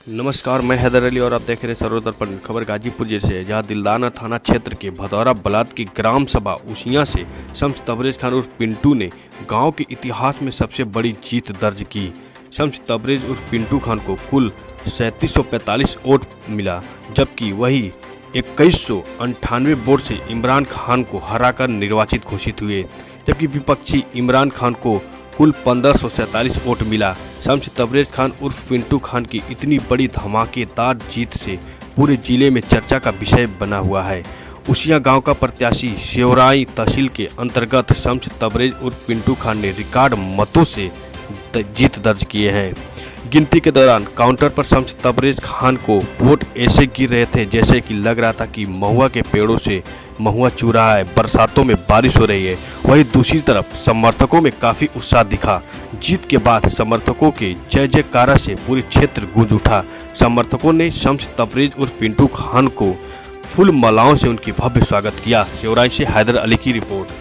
नमस्कार, मैं हैदर अली और आप देख रहे हैं सर्वदर्पण खबर गाजीपुर जैसे, जहां दिलदाना थाना क्षेत्र के भदौरा बलाद की ग्राम सभा उसिया से शम्स तबरेज खान उर्फ पिंटू ने गांव के इतिहास में सबसे बड़ी जीत दर्ज की। शम्स तबरेज उर्फ पिंटू खान को कुल 3745 वोट मिला, जबकि वही 2198 वोट से इमरान खान को हराकर निर्वाचित घोषित हुए, जबकि विपक्षी इमरान खान को कुल 1547 वोट मिला। शम्स तबरेज खान उर्फ पिंटू खान की इतनी बड़ी धमाकेदार जीत से पूरे जिले में चर्चा का विषय बना हुआ है। उसिया गांव का प्रत्याशी शेवराई तहसील के अंतर्गत शम्स तबरेज उर्फ पिंटू खान ने रिकॉर्ड मतों से जीत दर्ज किए हैं। गिनती के दौरान काउंटर पर शम्स तबरेज खान को वोट ऐसे गिर रहे थे जैसे कि लग रहा था कि महुआ के पेड़ों से महुआ चू रहा है, बरसातों में बारिश हो रही है। वहीं दूसरी तरफ समर्थकों में काफ़ी उत्साह दिखा। जीत के बाद समर्थकों के जय जयकारा से पूरे क्षेत्र गूंज उठा। समर्थकों ने शम्स तबरेज उर्फ पिंटू खान को फूल मालाओं से उनकी भव्य स्वागत किया। शेवराई से हैदर अली की रिपोर्ट।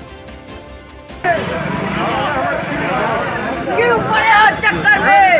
चक्कर में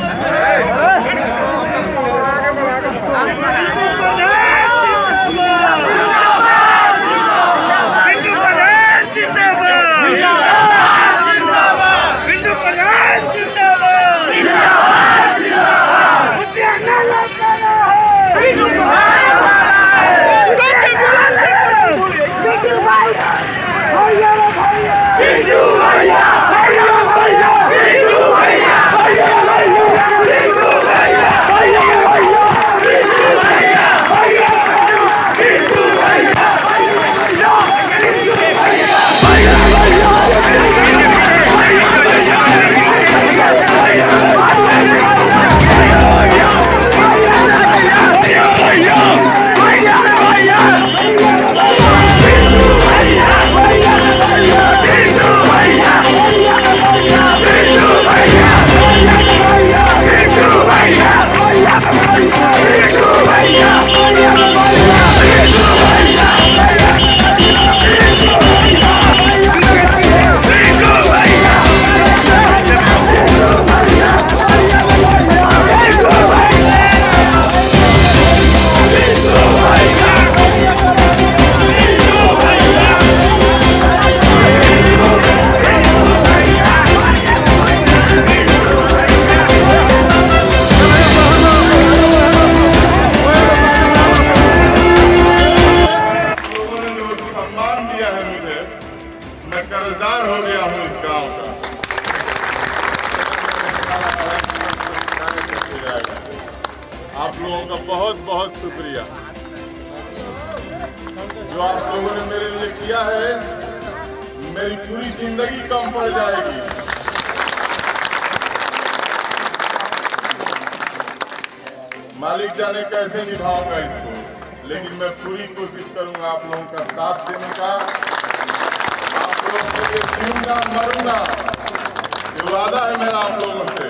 मैं कर्जदार हो गया हूँ इस गांव का। आप लोगों का बहुत बहुत शुक्रिया जो आप लोगों ने मेरे लिए किया है। मेरी पूरी जिंदगी कम पड़ जाएगी। मालिक जाने कैसे निभाऊंगा इसको, लेकिन मैं पूरी कोशिश करूंगा आप लोगों का साथ देने का। आप लोगों के लिए जीऊंगा मरूंगा, ये वादा है मेरा आप लोगों से।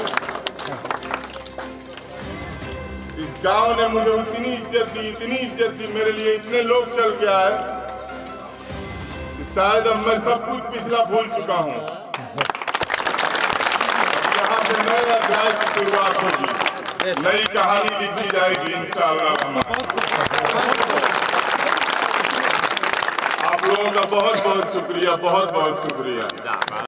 इस गांव ने मुझे इतनी इज्जत दी, मेरे लिए इतने लोग चल के आए कि शायद अब मैं सब कुछ पिछला भूल चुका हूं। यहाँ से नए अध्याय की शुरुआत होगी, नई कहानी लिखी जाएगी इंशाअल्लाह। आप लोगों का बहुत बहुत शुक्रिया, बहुत बहुत शुक्रिया।